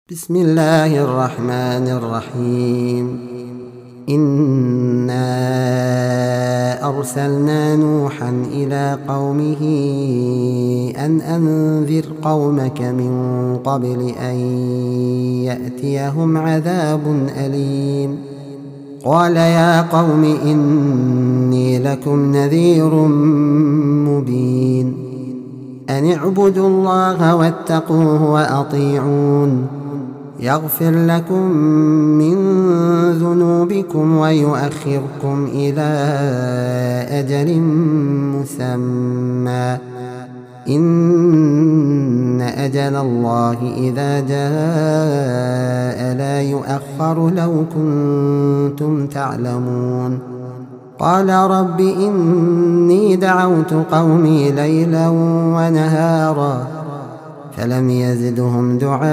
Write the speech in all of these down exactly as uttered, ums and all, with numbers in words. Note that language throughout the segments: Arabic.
بسم الله الرحمن الرحيم. إنا أرسلنا نوحا إلى قومه أن أنذر قومك من قبل أن يأتيهم عذاب أليم. قال يا قوم إني لكم نذير مبين. أن اعبدوا الله واتقوه وأطيعون يغفر لكم من ذنوبكم ويؤخركم إلى أجل مسمى إن أجل الله إذا جاء لا يؤخر لو كنتم تعلمون. قال رب إني دعوت قومي ليلا ونهارا فلم يزدهم دعائي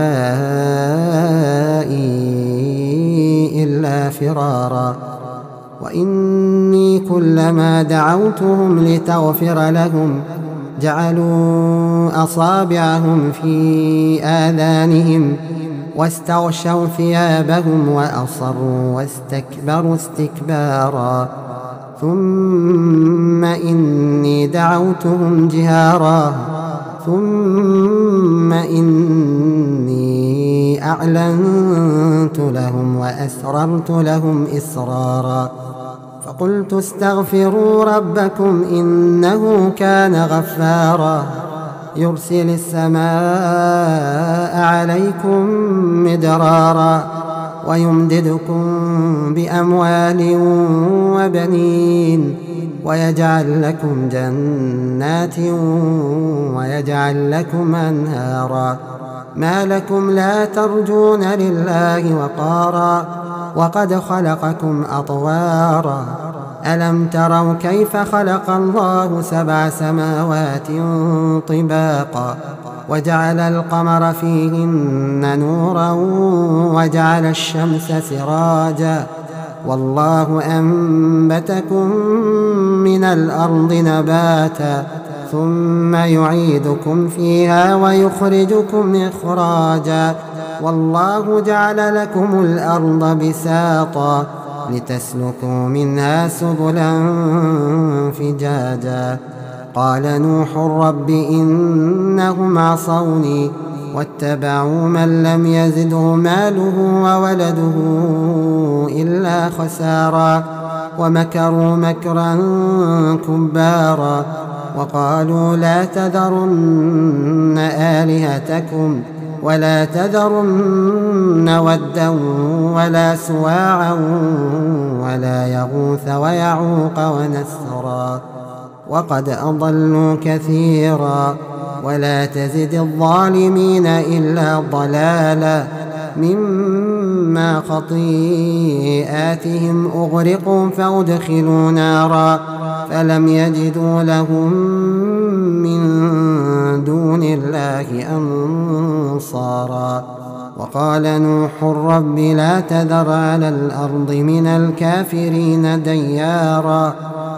إلا فرارا. وإني كلما دعوتهم لتغفر لهم جعلوا أصابعهم في آذانهم واستغشوا ثيابهم وأصروا واستكبروا استكبارا. ثم إني دعوتهم جهارا ثم إني أعلنت لهم وأسررت لهم إسرارا. فقلت استغفروا ربكم إنه كان غفارا يرسل السماء عليكم مدرارا ويمددكم بأموال وبنين ويجعل لكم جنات ويجعل لكم أنهارا. ما لكم لا ترجون لله وقارا وقد خلقكم أطوارا. ألم تروا كيف خلق الله سبع سماوات طباقا وجعل القمر فيهن نورا وجعل الشمس سراجا والله أنبتكم من الأرض نباتا ثم يعيدكم فيها ويخرجكم إخراجا والله جعل لكم الأرض بساطا لتسلكوا منها سبلا فجاجا. قال نوح رب إنهم عصوني واتبعوا من لم يزده ماله وولده إلا خسارا ومكروا مكرا كبارا وقالوا لا تذرن آلهتكم ولا تذرن ودا ولا سواعا ولا يغوث ويعوق ونسرا وقد أضلوا كثيرا ولا تزد الظالمين إلا ضلالا. مما خطيئاتهم أغرقوا فأدخلوا نارا فلم يجدوا لهم من دون الله أنصارا. وقال نوح رب لا تذر على الأرض من الكافرين ديارا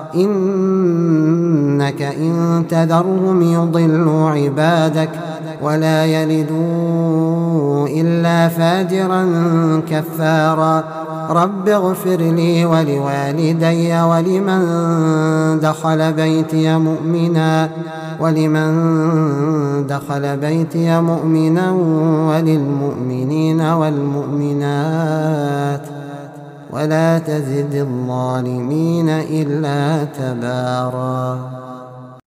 إنك إن تذرهم يضلوا عبادك ولا يلدوا إلا فاجرا كفارا. رب اغفر لي ولوالدي ولمن دخل بيتي مؤمنا ولمن دخل بيتي مؤمنا وللمؤمنين والمؤمنات ولا تزد الظالمين إلا تبارا.